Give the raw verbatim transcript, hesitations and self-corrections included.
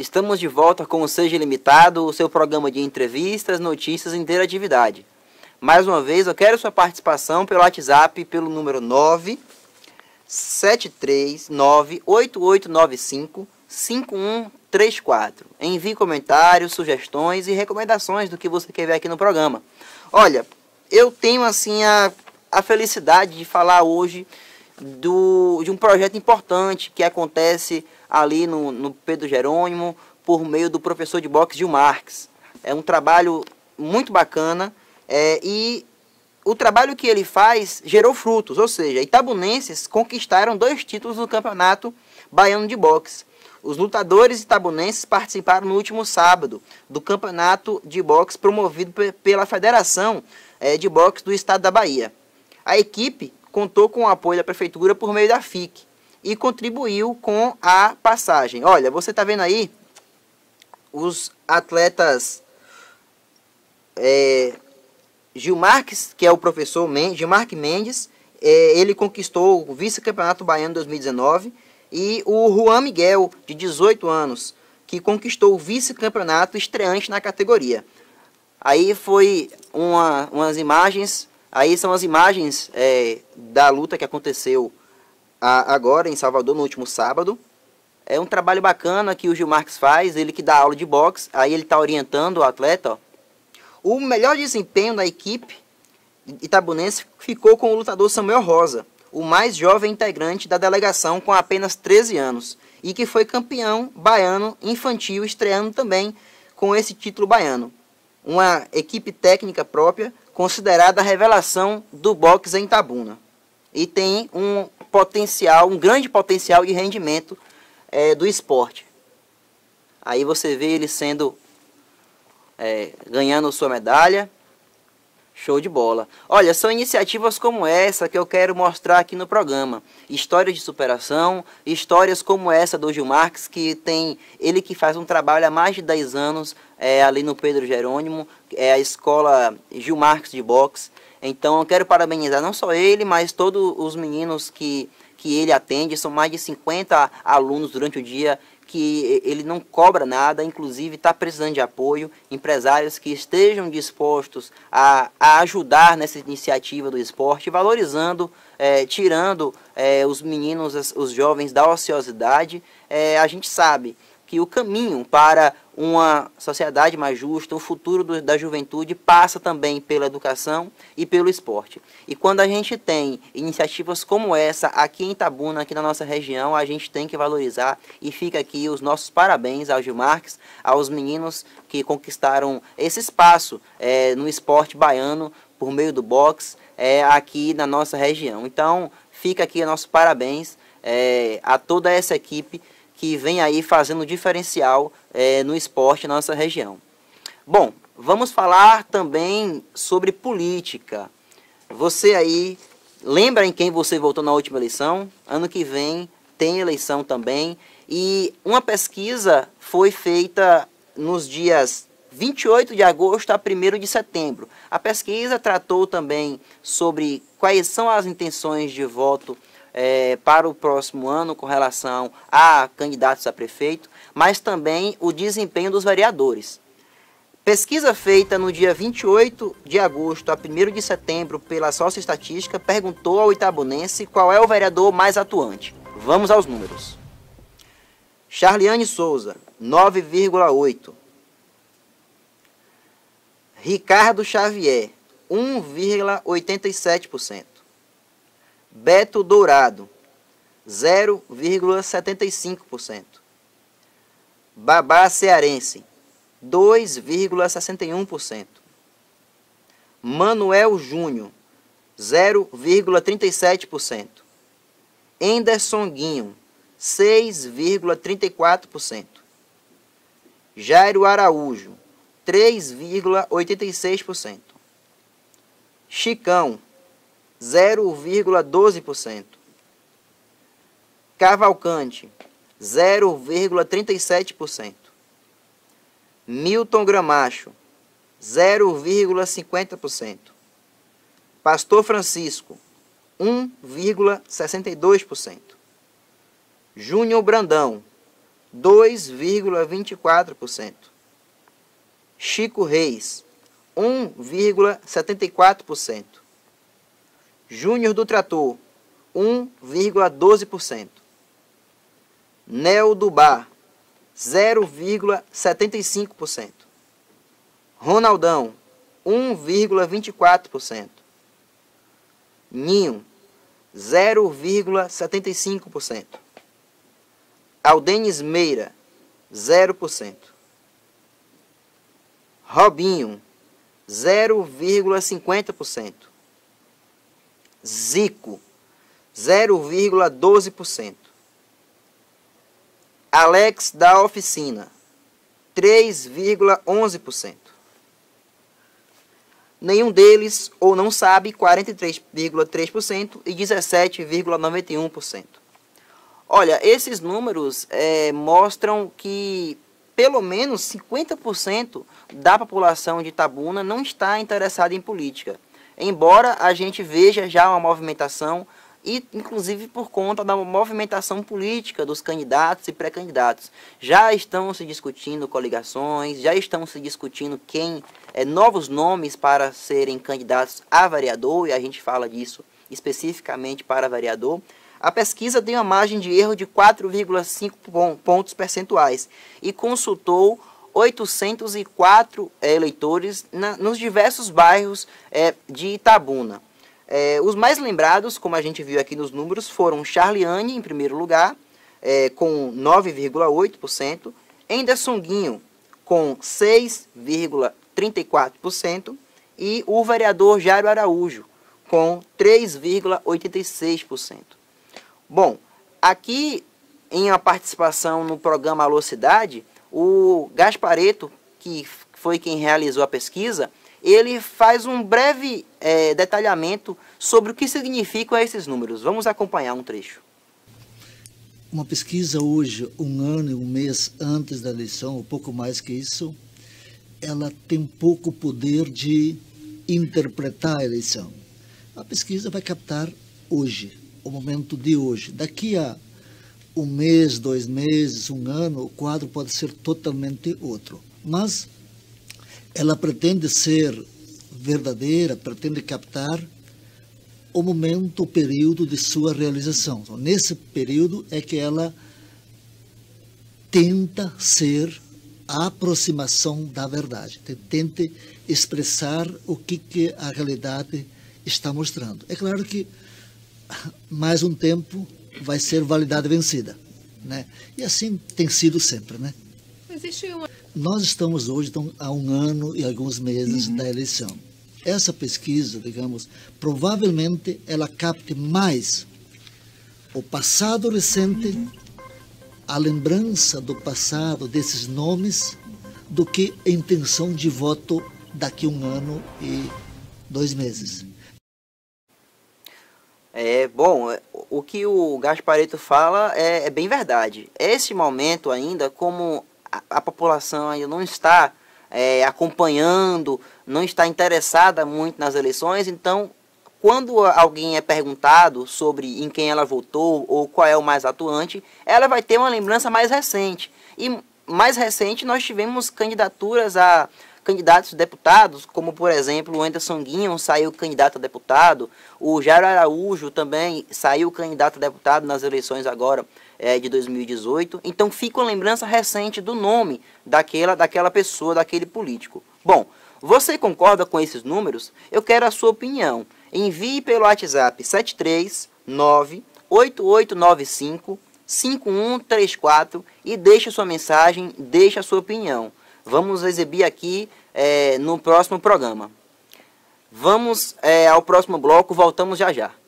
Estamos de volta com o Seja Ilimitado, o seu programa de entrevistas, notícias e interatividade. Mais uma vez, eu quero sua participação pelo WhatsApp, pelo número nove sete três nove oito oito nove cinco cinco um três quatro. Envie comentários, sugestões e recomendações do que você quer ver aqui no programa. Olha, eu tenho assim a, a felicidade de falar hoje do, de um projeto importante que acontece ali no, no Pedro Jerônimo, por meio do professor de boxe Gil Marques. É um trabalho muito bacana é, e o trabalho que ele faz gerou frutos, ou seja, itabunenses conquistaram dois títulos no Campeonato Baiano de Boxe. Os lutadores itabunenses participaram no último sábado do Campeonato de Boxe promovido pela Federação é, de Boxe do Estado da Bahia. A equipe contou com o apoio da Prefeitura por meio da F I C e contribuiu com a passagem. Olha, você está vendo aí os atletas é, Gil Marques, que é o professor Men Gil Marques Mendes, é, ele conquistou o vice-campeonato baiano dois mil e dezenove, e o Juan Miguel, de dezoito anos, que conquistou o vice-campeonato estreante na categoria. Aí foi uma, umas imagens, aí são as imagens é, da luta que aconteceu a, agora em Salvador, no último sábado. É um trabalho bacana que o Gil Marques faz, ele que dá aula de boxe, aí ele está orientando o atleta. Ó. O melhor desempenho da equipe itabunense ficou com o lutador Samuel Rosa, o mais jovem integrante da delegação com apenas treze anos, e que foi campeão baiano infantil, estreando também com esse título baiano. Uma equipe técnica própria, considerada a revelação do boxe em Itabuna. E tem um potencial, um grande potencial de rendimento é, do esporte. Aí você vê ele sendo, é, ganhando sua medalha. Show de bola. Olha, são iniciativas como essa que eu quero mostrar aqui no programa. Histórias de superação, histórias como essa do Gil Marques, que tem, ele que faz um trabalho há mais de dez anos é, ali no Pedro Jerônimo, é a escola Gil Marques de boxe. Então eu quero parabenizar não só ele, mas todos os meninos que, que ele atende. São mais de cinquenta alunos durante o dia, que ele não cobra nada, inclusive está precisando de apoio, empresários que estejam dispostos a, a ajudar nessa iniciativa do esporte, valorizando, é, tirando é, os meninos, os jovens da ociosidade. É, a gente sabe que o caminho para uma sociedade mais justa, o futuro do, da juventude passa também pela educação e pelo esporte. E quando a gente tem iniciativas como essa aqui em Itabuna, aqui na nossa região, a gente tem que valorizar, e fica aqui os nossos parabéns ao Gil Marques, aos meninos que conquistaram esse espaço é, no esporte baiano por meio do boxe é, aqui na nossa região. Então fica aqui nossos parabéns é, a toda essa equipe que vem aí fazendo diferencial é, no esporte na nossa região. Bom, vamos falar também sobre política. Você aí, lembra em quem você votou na última eleição? Ano que vem tem eleição também. E uma pesquisa foi feita nos dias vinte e oito de agosto a primeiro de setembro. A pesquisa tratou também sobre quais são as intenções de voto É, para o próximo ano com relação a candidatos a prefeito, mas também o desempenho dos vereadores. Pesquisa feita no dia vinte e oito de agosto a primeiro de setembro pela Socioestatística perguntou ao itabunense qual é o vereador mais atuante. Vamos aos números. Charliane Souza, nove vírgula oito. Ricardo Xavier, um vírgula oitenta e sete por cento. Beto Dourado, zero vírgula setenta e cinco por cento. Babá Cearense, dois vírgula sessenta e um por cento. Manuel Júnior, zero vírgula trinta e sete por cento. Enderson Guinho, seis vírgula trinta e quatro por cento. Jairo Araújo, três vírgula oitenta e seis por cento. Chicão, zero vírgula doze por cento. Cavalcante, zero vírgula trinta e sete por cento. Milton Gramacho, zero vírgula cinquenta por cento. Pastor Francisco, um vírgula sessenta e dois por cento. Júnior Brandão, dois vírgula vinte e quatro por cento. Chico Reis, um vírgula setenta e quatro por cento. Júnior do Trator, um vírgula doze por cento. Nel do Bar, zero vírgula setenta e cinco por cento. Ronaldão, um vírgula vinte e quatro por cento. Ninho, zero vírgula setenta e cinco por cento. Aldenis Meira, zero por cento. Robinho, zero vírgula cinquenta por cento. Zico, zero vírgula doze por cento. Alex da Oficina, três vírgula onze por cento. Nenhum deles ou não sabe, quarenta e três vírgula três por cento e dezessete vírgula noventa e um por cento. Olha, esses números é, mostram que pelo menos cinquenta por cento da população de Itabuna não está interessada em política. Embora a gente veja já uma movimentação, e inclusive por conta da movimentação política dos candidatos e pré-candidatos. Já estão se discutindo coligações, já estão se discutindo quem é, novos nomes para serem candidatos a vereador, e a gente fala disso especificamente para vereador. A pesquisa tem uma margem de erro de quatro vírgula cinco pontos percentuais e consultou oitocentos e quatro é, eleitores na, nos diversos bairros é, de Itabuna. É, os mais lembrados, como a gente viu aqui nos números, foram Charliane, em primeiro lugar, é, com nove vírgula oito por cento, Anderson Guinho, com seis vírgula trinta e quatro por cento, e o vereador Jairo Araújo, com três vírgula oitenta e seis por cento. Bom, aqui em uma participação no programa Alô Cidade, o Gaspareto, que foi quem realizou a pesquisa, ele faz um breve é, detalhamento sobre o que significam esses números. Vamos acompanhar um trecho. Uma pesquisa hoje, um ano e um mês antes da eleição, ou pouco mais que isso, ela tem pouco poder de interpretar a eleição. A pesquisa vai captar hoje, o momento de hoje. Daqui a um mês, dois meses, um ano, o quadro pode ser totalmente outro. Mas ela pretende ser verdadeira, pretende captar o momento, o período de sua realização. Então, nesse período é que ela tenta ser a aproximação da verdade, tenta expressar o que, que a realidade está mostrando. É claro que mais um tempo vai ser validade vencida, né? E assim tem sido sempre, né? Existe uma... Nós estamos hoje então, há um ano e alguns meses uhum. da eleição. Essa pesquisa, digamos, provavelmente ela capte mais o passado recente, uhum. a lembrança do passado desses nomes, do que a intenção de voto daqui a um ano e dois meses. É, bom, o que o Gaspareto fala é, é bem verdade. Esse momento ainda, como a, a população ainda não está é, acompanhando, não está interessada muito nas eleições, então, quando alguém é perguntado sobre em quem ela votou ou qual é o mais atuante, ela vai ter uma lembrança mais recente. E mais recente nós tivemos candidaturas a candidatos deputados, como por exemplo o Anderson Guinho saiu candidato a deputado, o Jairo Araújo também saiu candidato a deputado nas eleições agora é, de dois mil e dezoito. Então fica uma lembrança recente do nome daquela, daquela pessoa, daquele político. Bom, você concorda com esses números? Eu quero a sua opinião. Envie pelo WhatsApp sete três nove oito oito nove cinco cinco um três quatro e deixe sua mensagem, deixe a sua opinião. Vamos exibir aqui é, no próximo programa. Vamos é, ao próximo bloco, voltamos já já.